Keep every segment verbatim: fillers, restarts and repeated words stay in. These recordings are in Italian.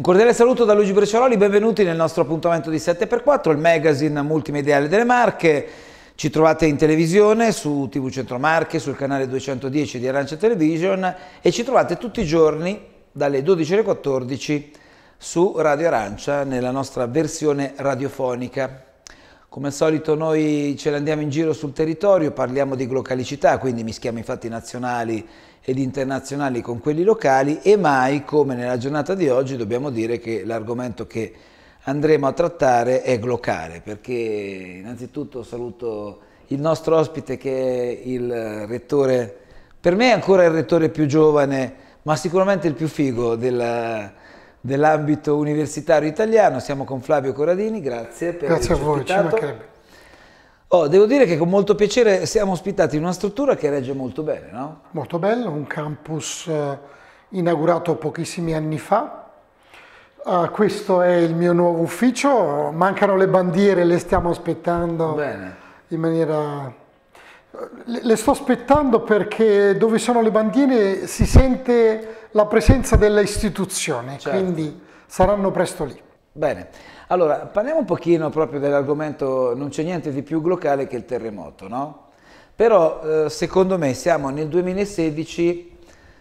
Un cordiale saluto da Luigi Brecciaroli, benvenuti nel nostro appuntamento di sette per quattro, il magazine multimediale delle Marche. Ci trovate in televisione su T V Centro Marche, sul canale duecentodieci di Arancia Television e ci trovate tutti i giorni dalle dodici alle quattordici su Radio Arancia nella nostra versione radiofonica. Come al solito noi ce ne andiamo in giro sul territorio, parliamo di glocalicità, quindi mischiamo i fatti nazionali ed internazionali con quelli locali e mai, come nella giornata di oggi, dobbiamo dire che l'argomento che andremo a trattare è glocale, perché innanzitutto saluto il nostro ospite che è il rettore, per me è ancora il rettore più giovane, ma sicuramente il più figo della, dell'ambito universitario italiano. Siamo con Flavio Corradini, grazie per grazie a voi, ospitato. ci mancherebbe. Oh, devo dire che con molto piacere siamo ospitati in una struttura che regge molto bene, no? Molto bello, un campus eh, inaugurato pochissimi anni fa. Uh, questo è il mio nuovo ufficio, mancano le bandiere, le stiamo aspettando Bene. in maniera... Le, le sto aspettando perché dove sono le bandiere si sente la presenza dell'istituzione, certo. Quindi saranno presto lì. Bene, allora parliamo un pochino proprio dell'argomento, non c'è niente di più globale che il terremoto, no? Però eh, secondo me siamo nel duemilasedici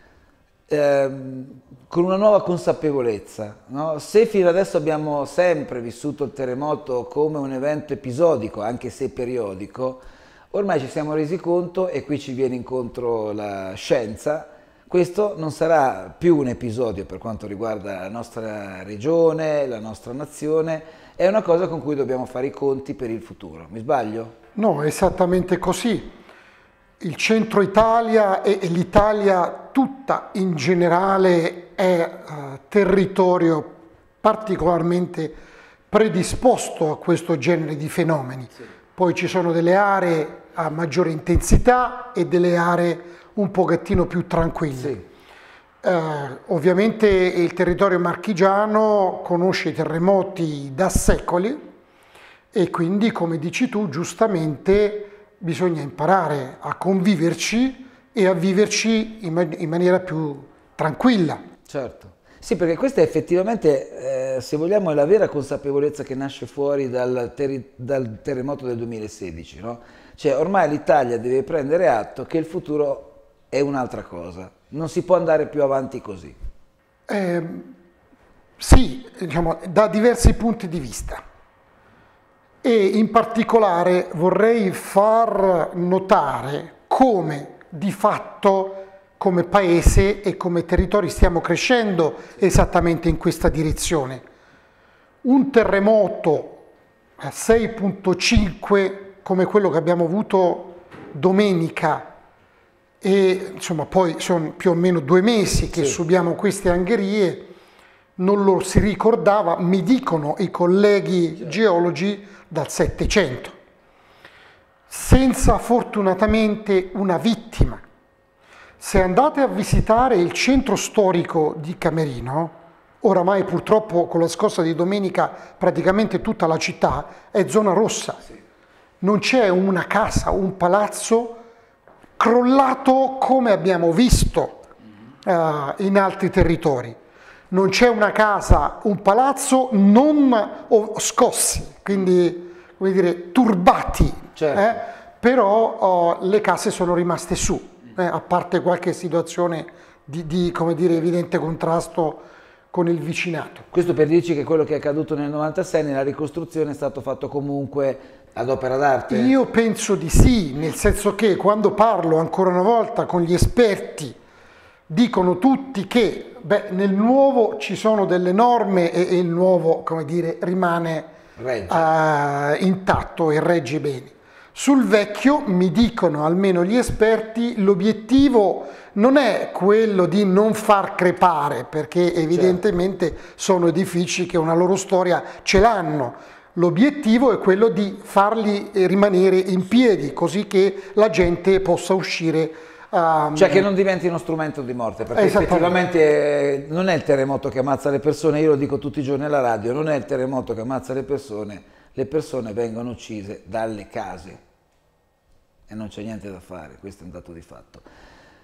eh, con una nuova consapevolezza, no? Se fino adesso abbiamo sempre vissuto il terremoto come un evento episodico, anche se periodico, ormai ci siamo resi conto, e qui ci viene incontro la scienza, questo non sarà più un episodio per quanto riguarda la nostra regione, la nostra nazione, è una cosa con cui dobbiamo fare i conti per il futuro. Mi sbaglio? No, è esattamente così. Il centro Italia e l'Italia tutta in generale è uh, territorio particolarmente predisposto a questo genere di fenomeni. Sì. Poi ci sono delle aree a maggiore intensità e delle aree un pochettino più tranquille. Sì. Eh, ovviamente il territorio marchigiano conosce i terremoti da secoli e quindi, come dici tu, giustamente bisogna imparare a conviverci e a viverci in, man in maniera più tranquilla. Certo. Sì, perché questa è effettivamente, eh, se vogliamo, è la vera consapevolezza che nasce fuori dal, ter dal terremoto del duemilasedici, no? Cioè ormai l'Italia deve prendere atto che il futuro è un'altra cosa, non si può andare più avanti così. Eh, sì, diciamo, da diversi punti di vista. E in particolare vorrei far notare come di fatto come paese e come territori stiamo crescendo esattamente in questa direzione. Un terremoto a sei virgola cinque come quello che abbiamo avuto domenica, e insomma poi sono più o meno due mesi che sì. subiamo queste angherie, non lo si ricordava, mi dicono i colleghi sì. geologi, dal Settecento, senza fortunatamente una vittima. Se andate a visitare il centro storico di Camerino, oramai purtroppo con la scossa di domenica praticamente tutta la città è zona rossa, sì. non c'è una casa, un palazzo crollato come abbiamo visto uh, in altri territori. Non c'è una casa, un palazzo non oh, scossi, quindi come dire, turbati, certo. eh? però oh, le case sono rimaste su, eh? a parte qualche situazione di, di come dire, evidente contrasto con il vicinato. Questo per dirci che quello che è accaduto nel novantasei, nella ricostruzione, è stato fatto comunque ad opera d'arte? Io penso di sì, nel senso che quando parlo ancora una volta con gli esperti dicono tutti che beh, nel nuovo ci sono delle norme e, e il nuovo, come dire, rimane uh, intatto e regge bene. Sul vecchio, mi dicono almeno gli esperti, l'obiettivo non è quello di non far crepare, perché evidentemente certo. sono edifici che una loro storia ce l'hanno. L'obiettivo è quello di farli rimanere in piedi, così che la gente possa uscire. Um, cioè che non diventi uno strumento di morte, perché effettivamente non è il terremoto che ammazza le persone, io lo dico tutti i giorni alla radio, non è il terremoto che ammazza le persone, le persone vengono uccise dalle case e non c'è niente da fare, questo è un dato di fatto.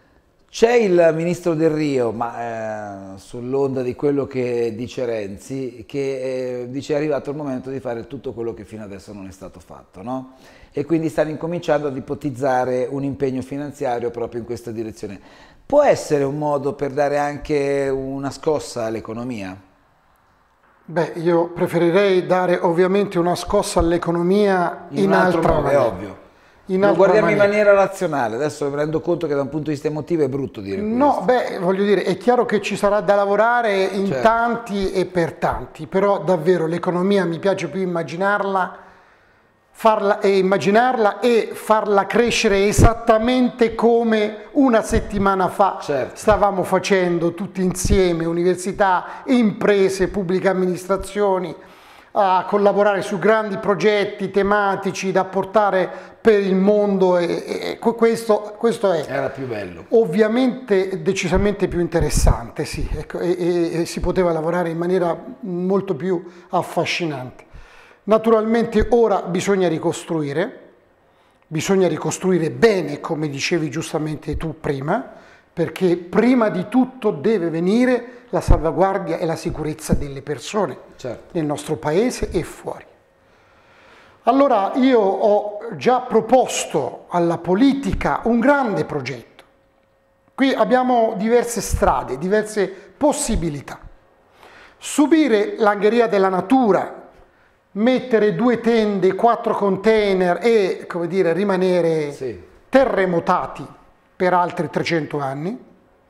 C'è il ministro Del Rio, ma eh, sull'onda di quello che dice Renzi, che eh, dice è arrivato il momento di fare tutto quello che fino adesso non è stato fatto, no? E quindi stanno incominciando ad ipotizzare un impegno finanziario proprio in questa direzione. Può essere un modo per dare anche una scossa all'economia? Beh, io preferirei dare ovviamente una scossa all'economia in, in altra modo, maniera. È ovvio. In Lo guardiamo maniera. in maniera razionale, adesso mi rendo conto che da un punto di vista emotivo è brutto dire questo. No, beh, voglio dire, è chiaro che ci sarà da lavorare in certo. tanti e per tanti, però davvero l'economia mi piace più immaginarla, farla e immaginarla e farla crescere esattamente come una settimana fa certo. stavamo facendo tutti insieme, università, imprese, pubbliche amministrazioni, a collaborare su grandi progetti tematici da portare per il mondo e, e questo, questo è era più bello, ovviamente decisamente più interessante, sì, ecco, e, e, e si poteva lavorare in maniera molto più affascinante. Naturalmente ora bisogna ricostruire, bisogna ricostruire bene, come dicevi giustamente tu prima, perché prima di tutto deve venire la salvaguardia e la sicurezza delle persone certo. nel nostro paese e fuori. Allora io ho già proposto alla politica un grande progetto. Qui abbiamo diverse strade, diverse possibilità. Subire l'angheria della natura, mettere due tende, quattro container e, come dire, rimanere sì. terremotati per altri trecento anni,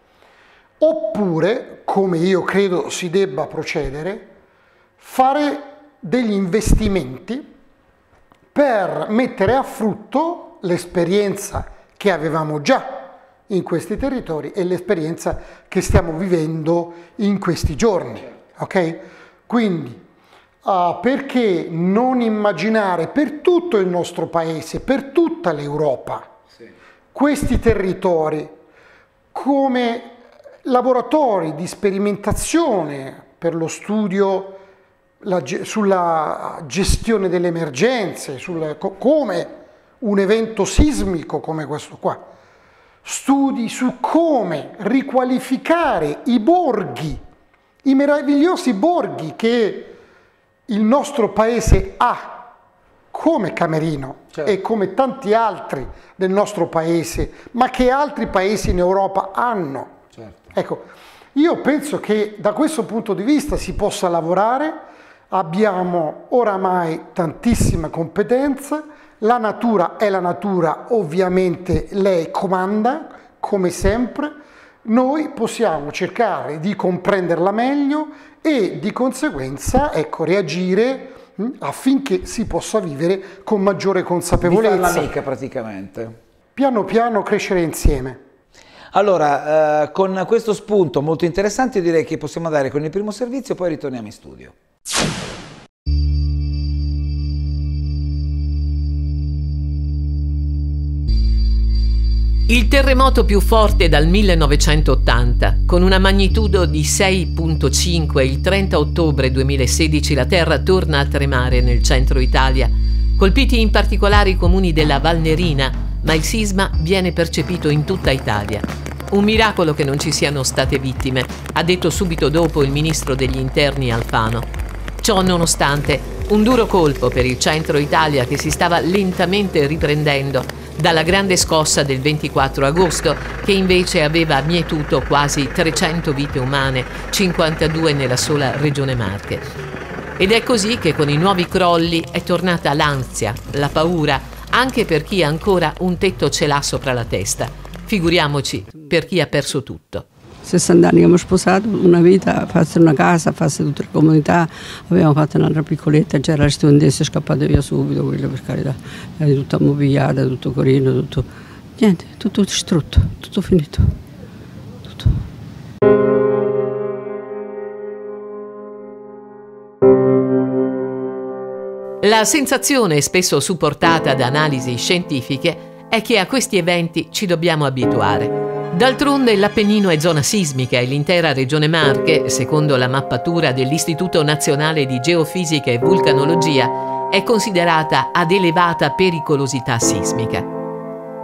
oppure, come io credo si debba procedere, fare degli investimenti per mettere a frutto l'esperienza che avevamo già in questi territori e l'esperienza che stiamo vivendo in questi giorni. Ok? Quindi, uh, perché non immaginare per tutto il nostro paese, per tutta l'Europa, sì. questi territori come laboratori di sperimentazione per lo studio la, sulla gestione delle emergenze, sul, come un evento sismico come questo qua, studi su come riqualificare i borghi, i meravigliosi borghi che il nostro paese ha come Camerino certo. e come tanti altri del nostro paese, ma che altri paesi in Europa hanno. Certo. Ecco, io penso che da questo punto di vista si possa lavorare, abbiamo oramai tantissime competenze, la natura è la natura, ovviamente lei comanda, come sempre, noi possiamo cercare di comprenderla meglio e di conseguenza ecco, reagire mh, affinché si possa vivere con maggiore consapevolezza. Di farla amica praticamente. Piano piano crescere insieme. Allora, eh, con questo spunto molto interessante direi che possiamo andare con il primo servizio, poi ritorniamo in studio. Il terremoto più forte dal millenovecentottanta, con una magnitudo di sei virgola cinque il trenta ottobre duemilasedici la terra torna a tremare nel centro Italia, colpiti in particolare i comuni della Valnerina, ma il sisma viene percepito in tutta Italia. Un miracolo che non ci siano state vittime, ha detto subito dopo il ministro degli interni Alfano. Ciò nonostante, un duro colpo per il centro Italia che si stava lentamente riprendendo dalla grande scossa del ventiquattro agosto, che invece aveva mietuto quasi trecento vite umane, cinquantadue nella sola regione Marche. Ed è così che con i nuovi crolli è tornata l'ansia, la paura, anche per chi ancora un tetto ce l'ha sopra la testa. Figuriamoci per chi ha perso tutto. sessanta anni che abbiamo sposato, una vita, farsi una casa, farsi tutte le comunità, abbiamo fatto un'altra piccoletta, c'era la studentessa, è scappata via subito, quella per carità, era tutta ammobiliata, tutto carino, tutto, niente, tutto distrutto, tutto finito, tutto. La sensazione, spesso supportata da analisi scientifiche, è che a questi eventi ci dobbiamo abituare. D'altronde l'Appennino è zona sismica e l'intera regione Marche, secondo la mappatura dell'Istituto Nazionale di Geofisica e Vulcanologia, è considerata ad elevata pericolosità sismica.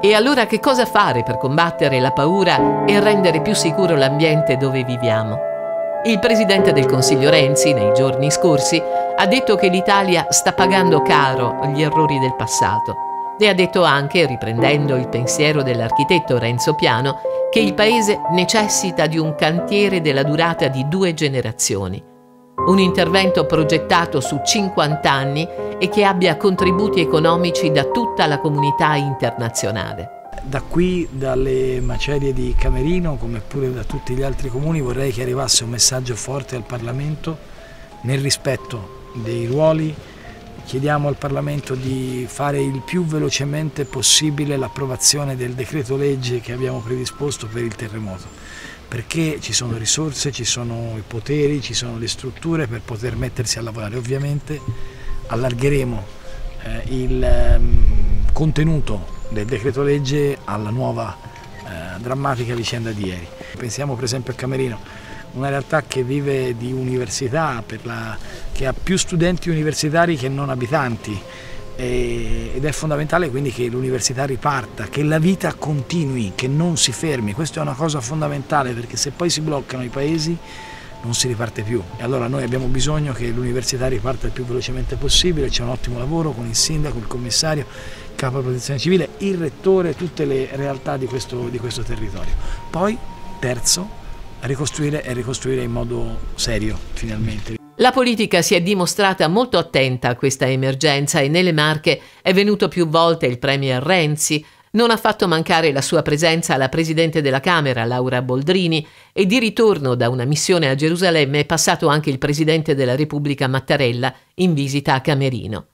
E allora che cosa fare per combattere la paura e rendere più sicuro l'ambiente dove viviamo? Il presidente del Consiglio Renzi, nei giorni scorsi, ha detto che l'Italia sta pagando caro gli errori del passato e ha detto anche, riprendendo il pensiero dell'architetto Renzo Piano, che il paese necessita di un cantiere della durata di due generazioni. Un intervento progettato su cinquanta anni e che abbia contributi economici da tutta la comunità internazionale. Da qui, dalle macerie di Camerino, come pure da tutti gli altri comuni, vorrei che arrivasse un messaggio forte al Parlamento nel rispetto dei ruoli. Chiediamo al Parlamento di fare il più velocemente possibile l'approvazione del decreto legge che abbiamo predisposto per il terremoto, perché ci sono risorse, ci sono i poteri, ci sono le strutture per poter mettersi a lavorare. Ovviamente allargheremo eh, il eh, contenuto del decreto legge alla nuova eh, drammatica vicenda di ieri. Pensiamo per esempio a Camerino, una realtà che vive di università, per la, che ha più studenti universitari che non abitanti, e, ed è fondamentale quindi che l'università riparta, che la vita continui, che non si fermi. Questa è una cosa fondamentale, perché se poi si bloccano i paesi non si riparte più, e allora noi abbiamo bisogno che l'università riparta il più velocemente possibile. C'è un ottimo lavoro con il sindaco, il commissario, il capo della protezione civile, il rettore, tutte le realtà di questo, di questo territorio. Poi, terzo, ricostruire e ricostruire in modo serio, finalmente. La politica si è dimostrata molto attenta a questa emergenza e nelle Marche è venuto più volte il premier Renzi. Non ha fatto mancare la sua presenza la Presidente della Camera, Laura Boldrini, e di ritorno da una missione a Gerusalemme è passato anche il Presidente della Repubblica Mattarella in visita a Camerino.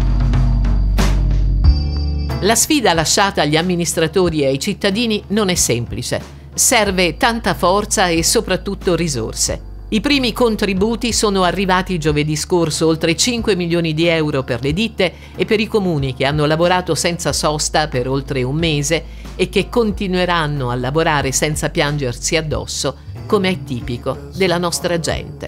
La sfida lasciata agli amministratori e ai cittadini non è semplice. Serve tanta forza e soprattutto risorse. I primi contributi sono arrivati giovedì scorso, oltre cinque milioni di euro per le ditte e per i comuni che hanno lavorato senza sosta per oltre un mese e che continueranno a lavorare senza piangersi addosso, come è tipico della nostra gente.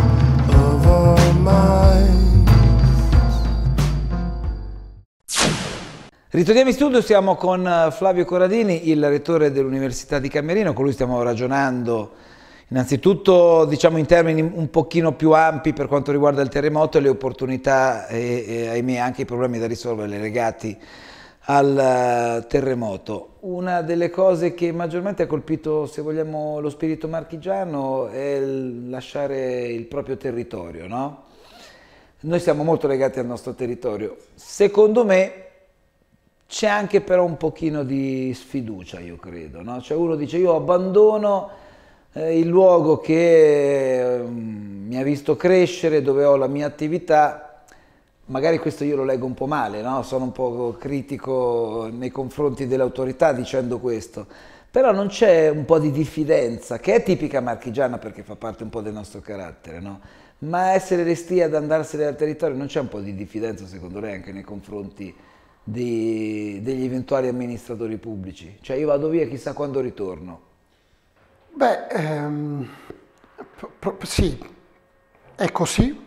Ritorniamo in studio, siamo con Flavio Corradini, il rettore dell'Università di Camerino. Con lui stiamo ragionando innanzitutto, diciamo, in termini un pochino più ampi per quanto riguarda il terremoto e le opportunità e, e ahimè anche i problemi da risolvere legati al terremoto. Una delle cose che maggiormente ha colpito, se vogliamo, lo spirito marchigiano è il lasciare il proprio territorio, no? Noi siamo molto legati al nostro territorio. Secondo me c'è anche però un pochino di sfiducia, io credo, no? Cioè uno dice: io abbandono Eh, il luogo che eh, mi ha visto crescere, dove ho la mia attività. Magari questo io lo leggo un po' male, no? Sono un po' critico nei confronti delle autorità dicendo questo, però non c'è un po' di diffidenza, che è tipica marchigiana perché fa parte un po' del nostro carattere, no? Ma essere resti ad andarsene dal territorio, non c'è un po' di diffidenza secondo lei anche nei confronti di, degli eventuali amministratori pubblici? Cioè io vado via, chissà quando ritorno. Beh, ehm, sì, è così.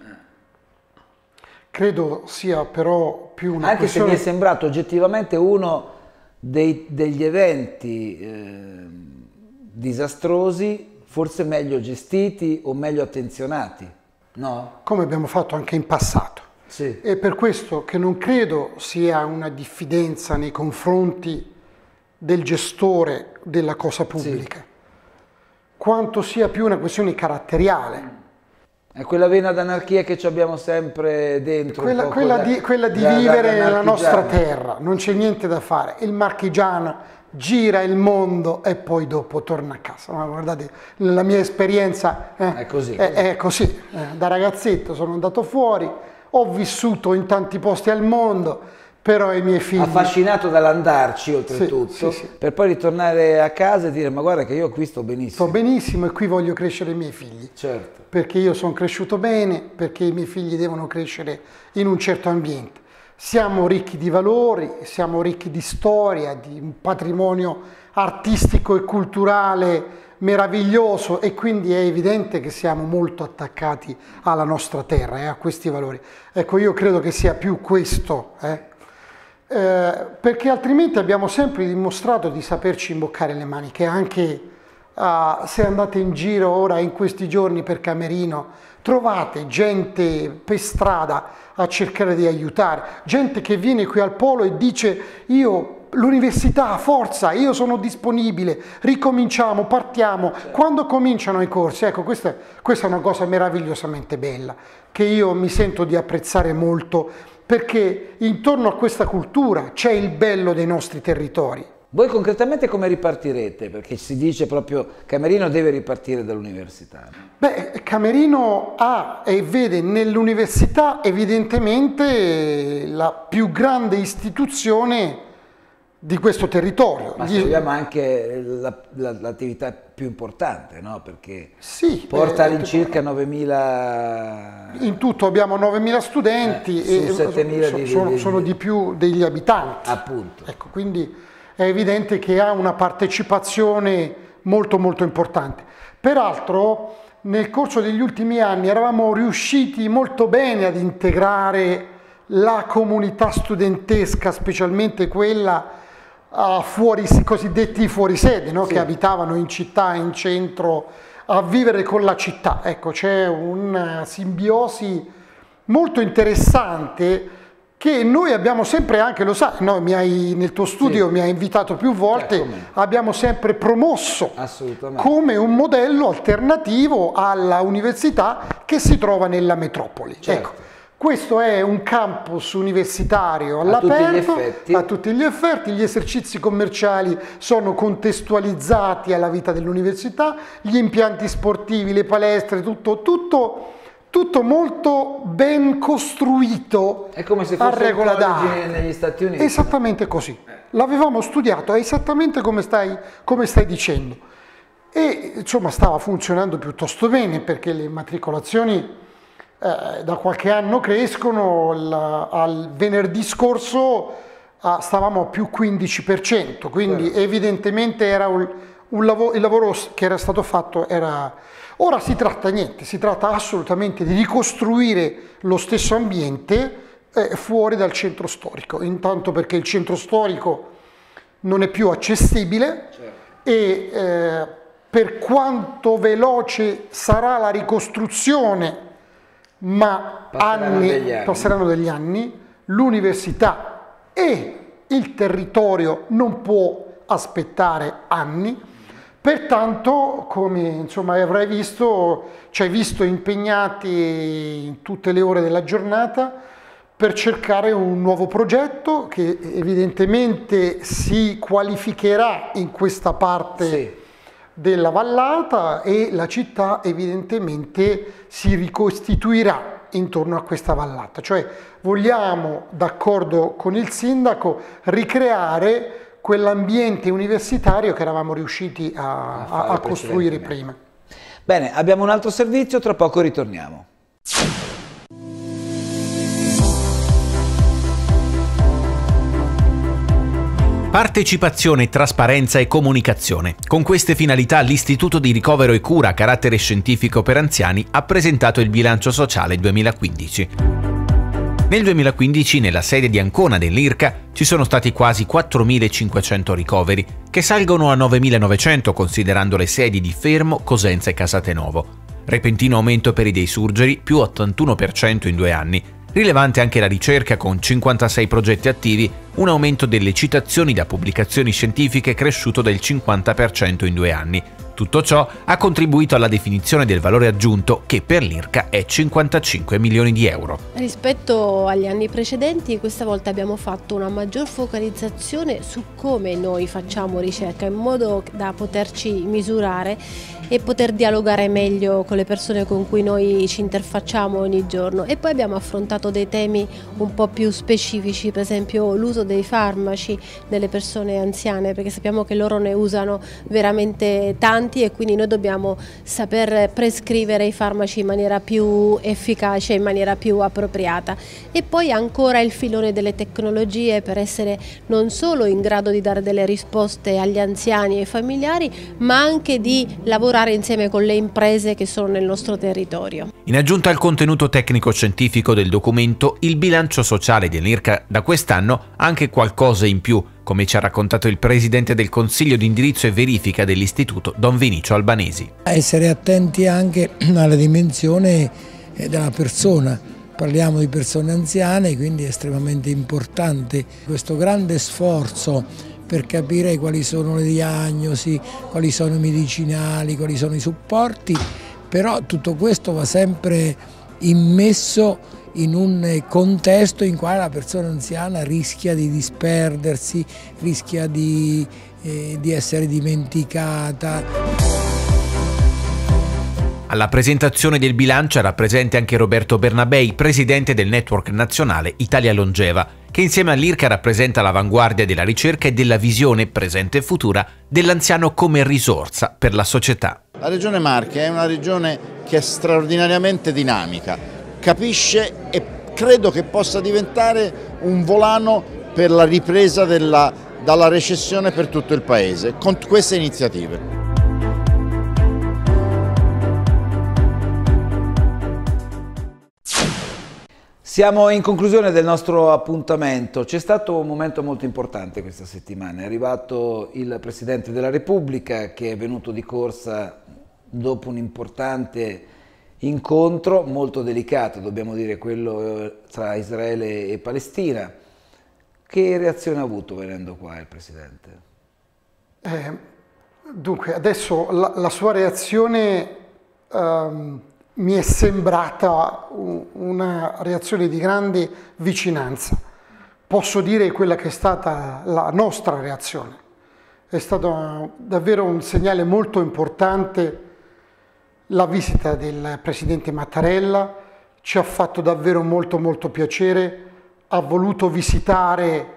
Credo sia però più una Anche questione... se mi è sembrato oggettivamente uno dei, degli eventi eh, disastrosi, forse meglio gestiti o meglio attenzionati, no? Come abbiamo fatto anche in passato. Sì. È per questo che non credo sia una diffidenza nei confronti del gestore della cosa pubblica. Sì. Quanto sia più una questione caratteriale. È quella vena d'anarchia che ci abbiamo sempre dentro. Quella, quella, da, di, quella di da, vivere da nella nostra terra, non c'è niente da fare. Il marchigiano gira il mondo e poi dopo torna a casa. Ma guardate, la mia esperienza eh, è così. È, è così. Eh, da ragazzetto sono andato fuori, ho vissuto in tanti posti al mondo, però i miei figli... Affascinato dall'andarci oltretutto, sì, sì, sì. Per poi ritornare a casa e dire: ma guarda che io qui sto benissimo. Sto benissimo e qui voglio crescere i miei figli. Certo. Perché io sono cresciuto bene, perché i miei figli devono crescere in un certo ambiente. Siamo ricchi di valori, siamo ricchi di storia, di un patrimonio artistico e culturale meraviglioso, e quindi è evidente che siamo molto attaccati alla nostra terra e eh, a questi valori. Ecco, io credo che sia più questo, eh. eh, perché altrimenti abbiamo sempre dimostrato di saperci imboccare le maniche, anche uh, se andate in giro ora in questi giorni per Camerino, trovate gente per strada a cercare di aiutare, gente che viene qui al Polo e dice io l'università, forza, io sono disponibile, ricominciamo, partiamo. Quando cominciano i corsi, ecco, questa, questa è una cosa meravigliosamente bella, che io mi sento di apprezzare molto, perché intorno a questa cultura c'è il bello dei nostri territori. Voi concretamente come ripartirete? Perché si dice proprio Camerino deve ripartire dall'università. Beh, Camerino ha e vede nell'università evidentemente la più grande istituzione di questo territorio. Ma se vogliamo anche l'attività la, la, più importante, no? Perché sì, porta eh, all'incirca novemila... In tutto abbiamo novemila studenti eh, e settemila so, di, sono, di, sono di più degli abitanti. Appunto. Ecco, quindi è evidente che ha una partecipazione molto molto importante. Peraltro nel corso degli ultimi anni eravamo riusciti molto bene ad integrare la comunità studentesca, specialmente quella Uh, fuori, cosiddetti fuorisede, no? Sì. Che abitavano in città, in centro, a vivere con la città. Ecco, c'è una simbiosi molto interessante che noi abbiamo sempre, anche lo sai, no? Mi hai, nel tuo studio sì. Mi hai invitato più volte, eh, abbiamo sempre promosso come un modello alternativo alla università che si trova nella metropoli. Certo. Ecco. Questo è un campus universitario all'aperto, a tutti gli effetti, gli esercizi commerciali sono contestualizzati alla vita dell'università, gli impianti sportivi, le palestre, tutto, tutto, tutto molto ben costruito. È come se fosse un college negli Stati Uniti. Esattamente così, l'avevamo studiato, è esattamente come stai, come stai dicendo. E insomma stava funzionando piuttosto bene perché le matricolazioni Eh, da qualche anno crescono, la, al venerdì scorso ah, stavamo a più quindici per cento, quindi certo. Evidentemente era un, un lavoro, il lavoro che era stato fatto era... Ora si tratta niente, si tratta assolutamente di ricostruire lo stesso ambiente eh, fuori dal centro storico, intanto perché il centro storico non è più accessibile certo. E eh, per quanto veloce sarà la ricostruzione, ma passeranno, anni, degli anni. passeranno degli anni, l'università e il territorio non può aspettare anni, pertanto come insomma avrai visto, ci hai visto impegnati in tutte le ore della giornata per cercare un nuovo progetto che evidentemente si qualificherà in questa parte sì. Della vallata e la città evidentemente si ricostituirà intorno a questa vallata, cioè vogliamo, d'accordo con il sindaco, ricreare quell'ambiente universitario che eravamo riusciti a, a, a costruire prima. Bene, abbiamo un altro servizio, tra poco ritorniamo. Partecipazione, trasparenza e comunicazione. Con queste finalità l'Istituto di Ricovero e Cura a carattere scientifico per anziani ha presentato il bilancio sociale duemilaquindici. Nel duemilaquindici nella sede di Ancona dell'I R C A ci sono stati quasi quattromilacinquecento ricoveri, che salgono a novemilanovecento considerando le sedi di Fermo, Cosenza e Casatenovo. Repentino aumento per i dei surgeri, più ottantuno per cento in due anni. Rilevante anche la ricerca con cinquantasei progetti attivi, un aumento delle citazioni da pubblicazioni scientifiche cresciuto del cinquanta per cento in due anni. Tutto ciò ha contribuito alla definizione del valore aggiunto che per l'I R C A è cinquantacinque milioni di euro. Rispetto agli anni precedenti, questa volta abbiamo fatto una maggior focalizzazione su come noi facciamo ricerca in modo da poterci misurare e poter dialogare meglio con le persone con cui noi ci interfacciamo ogni giorno. E poi abbiamo affrontato dei temi un po' più specifici, per esempio l'uso dei farmaci delle persone anziane, perché sappiamo che loro ne usano veramente tanti importanti e quindi noi dobbiamo saper prescrivere i farmaci in maniera più efficace, in maniera più appropriata. E poi ancora il filone delle tecnologie per essere non solo in grado di dare delle risposte agli anziani e ai familiari, ma anche di lavorare insieme con le imprese che sono nel nostro territorio. In aggiunta al contenuto tecnico-scientifico del documento, il bilancio sociale dell'I R C A da quest'anno ha anche qualcosa in più, come ci ha raccontato il presidente del Consiglio di indirizzo e verifica dell'Istituto, Don Vinicio Albanesi. Essere attenti anche alla dimensione della persona. Parliamo di persone anziane, quindi è estremamente importante questo grande sforzo per capire quali sono le diagnosi, quali sono i medicinali, quali sono i supporti, però tutto questo va sempre immesso in un contesto in cui la persona anziana rischia di disperdersi, rischia di, eh, di essere dimenticata. Alla presentazione del bilancio era presente anche Roberto Bernabei, presidente del Network Nazionale Italia Longeva, che insieme all'I R C A rappresenta l'avanguardia della ricerca e della visione presente e futura dell'anziano come risorsa per la società. La Regione Marche è una regione che è straordinariamente dinamica, capisce e credo che possa diventare un volano per la ripresa della, dalla recessione per tutto il Paese, con queste iniziative. Siamo in conclusione del nostro appuntamento. C'è stato un momento molto importante questa settimana. È arrivato il Presidente della Repubblica che è venuto di corsa dopo un importante incontro, molto delicato, dobbiamo dire, quello tra Israele e Palestina. Che reazione ha avuto venendo qua il Presidente? Eh, dunque, adesso la, la sua reazione um, mi è sembrata una reazione di grande vicinanza. Posso dire quella che è stata la nostra reazione. È stato davvero un segnale molto importante la visita del Presidente Mattarella, ci ha fatto davvero molto molto piacere, ha voluto visitare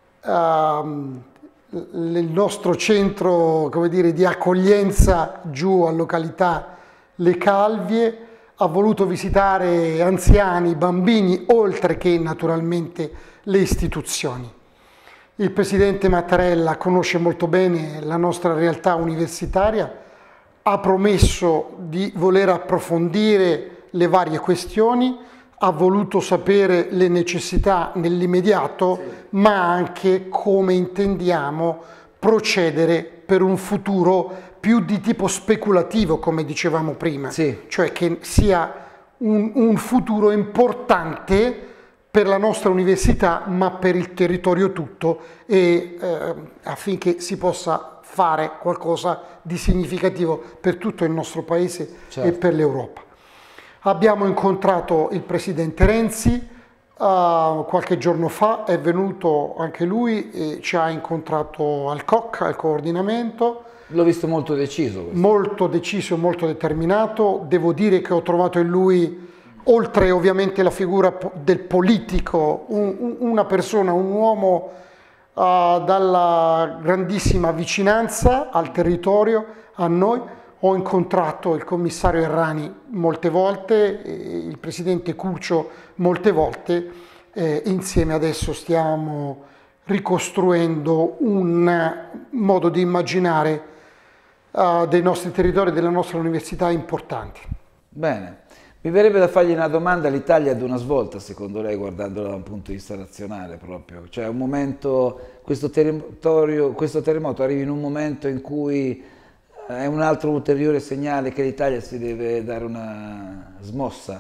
uh, il nostro centro, come dire, di accoglienza giù a località Le Calvie, ha voluto visitare anziani, bambini, oltre che naturalmente le istituzioni. Il Presidente Mattarella conosce molto bene la nostra realtà universitaria, ha promesso di voler approfondire le varie questioni, ha voluto sapere le necessità nell'immediato, sì, ma anche come intendiamo procedere per un futuro più di tipo speculativo, come dicevamo prima, sì, cioè che sia un, un futuro importante per la nostra università, ma per il territorio tutto, e eh, affinché si possa fare qualcosa di significativo per tutto il nostro Paese, certo, e per l'Europa. Abbiamo incontrato il Presidente Renzi, uh, qualche giorno fa è venuto anche lui e ci ha incontrato al C O C, al coordinamento. L'ho visto molto deciso. Questo. Molto deciso, molto determinato. Devo dire che ho trovato in lui, oltre ovviamente la figura del politico, un, una persona, un uomo uh, dalla grandissima vicinanza al territorio, a noi. Ho incontrato il commissario Errani molte volte, il presidente Cuccio molte volte, eh, insieme adesso stiamo ricostruendo un modo di immaginare uh, dei nostri territori e della nostra università importanti. Bene, mi verrebbe da fargli una domanda: l'Italia è ad una svolta secondo lei, guardandola da un punto di vista nazionale proprio? Cioè un momento, questo territorio, questo terremoto arriva in un momento in cui è un altro ulteriore segnale che l'Italia si deve dare una smossa?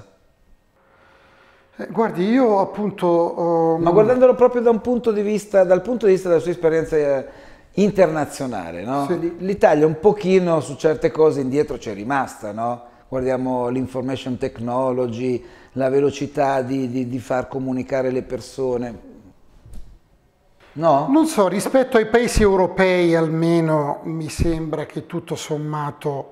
Eh, guardi, io appunto... Um... Ma guardandolo proprio da un punto di vista, dal punto di vista della sua esperienza internazionale, no? Sì. L'Italia un pochino su certe cose indietro c'è rimasta, no? Guardiamo l'information technology, la velocità di, di, di far comunicare le persone. No? Non so, rispetto ai paesi europei almeno mi sembra che tutto sommato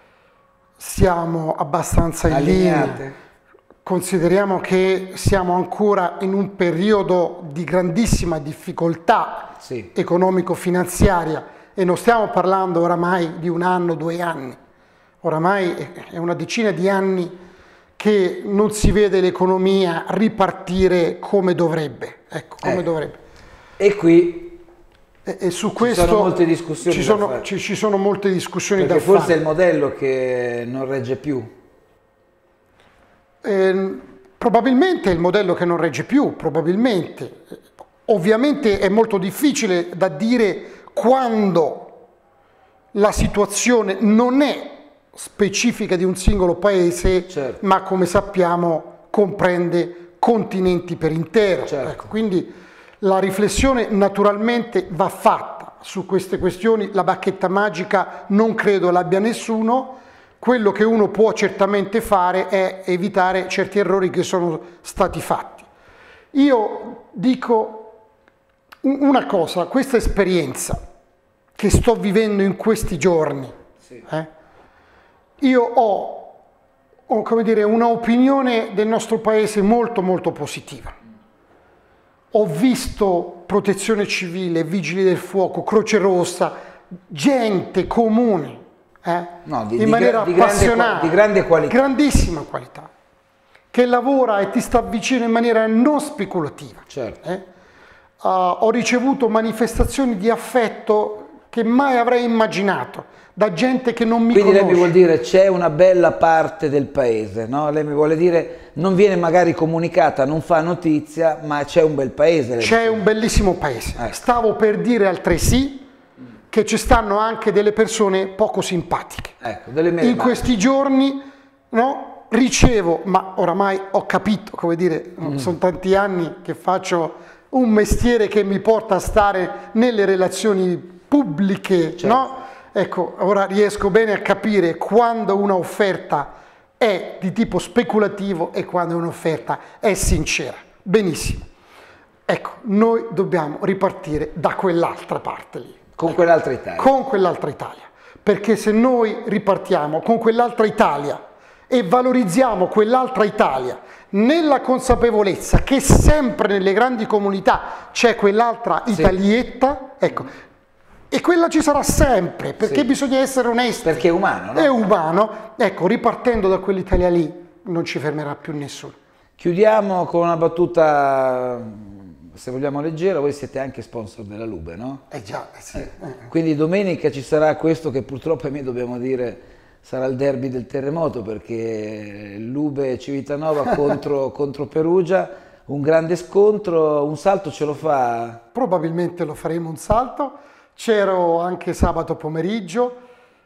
siamo abbastanza in linea. Consideriamo che siamo ancora in un periodo di grandissima difficoltà, sì, economico-finanziaria, e non stiamo parlando oramai di un anno, due anni, oramai è una decina di anni che non si vede l'economia ripartire come dovrebbe, ecco, come eh. dovrebbe. E qui e, e su questo ci sono molte discussioni ci da sono, fare. ci, ci sono molte discussioni Perché da fare. forse è il modello che non regge più. Eh, probabilmente è il modello che non regge più, probabilmente. Ovviamente è molto difficile da dire quando la situazione non è specifica di un singolo paese, certo. ma come sappiamo comprende continenti per intero. Certo. Ecco, quindi la riflessione naturalmente va fatta su queste questioni, la bacchetta magica non credo l'abbia nessuno, quello che uno può certamente fare è evitare certi errori che sono stati fatti. Io dico una cosa, questa esperienza che sto vivendo in questi giorni, sì. eh, io ho, ho come dire, un'opinione del nostro paese molto molto positiva. Ho visto protezione civile, vigili del fuoco, Croce Rossa, gente comune, eh, no, di, in maniera di appassionata, di grande qualità. grandissima qualità, che lavora e ti sta vicino in maniera non speculativa. Certo. Eh. Uh, ho ricevuto manifestazioni di affetto che mai avrei immaginato, da gente che non mi Quindi conosce. Lei mi vuol dire c'è una bella parte del paese, no? Lei mi vuole dire non viene magari comunicata, non fa notizia, ma c'è un bel paese. C'è un bellissimo paese. Eh. Stavo per dire altresì che ci stanno anche delle persone poco simpatiche. Ecco, delle In questi giorni, no, ricevo, ma oramai ho capito, come dire, mm. sono tanti anni che faccio un mestiere che mi porta a stare nelle relazioni pubbliche, certo. no? Ecco, ora riesco bene a capire quando una offerta è di tipo speculativo e quando un'offerta è sincera. Benissimo. Ecco, noi dobbiamo ripartire da quell'altra parte lì. Con quell'altra Italia. Con quell'altra Italia. Perché se noi ripartiamo con quell'altra Italia e valorizziamo quell'altra Italia nella consapevolezza che sempre nelle grandi comunità c'è quell'altra sì. Italietta, ecco, e quella ci sarà sempre, perché sì. bisogna essere onesti. Perché è umano, no? È umano. Ecco, ripartendo da quell'Italia lì non ci fermerà più nessuno. Chiudiamo con una battuta, se vogliamo leggera. Voi siete anche sponsor della Lube, no? Eh già, eh sì. Eh. Quindi domenica ci sarà questo che purtroppo a me dobbiamo dire sarà il derby del terremoto, perché Lube Civitanova contro, contro Perugia, un grande scontro, un salto ce lo fa? Probabilmente lo faremo un salto. C'ero anche sabato pomeriggio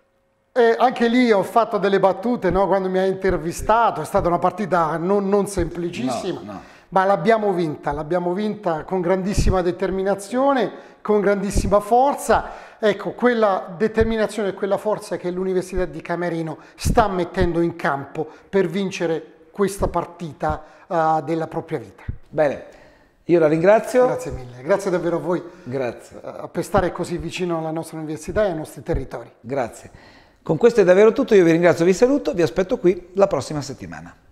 e anche lì ho fatto delle battute, no? Quando mi ha intervistato, è stata una partita non, non semplicissima, no, no. ma l'abbiamo vinta, l'abbiamo vinta con grandissima determinazione, con grandissima forza. Ecco, quella determinazione e quella forza che l'Università di Camerino sta mettendo in campo per vincere questa partita uh, della propria vita. Bene. Io la ringrazio. Grazie mille, grazie davvero a voi. Grazie. Uh, per stare così vicino alla nostra università e ai nostri territori. Grazie. Con questo è davvero tutto, io vi ringrazio, vi saluto, vi aspetto qui la prossima settimana.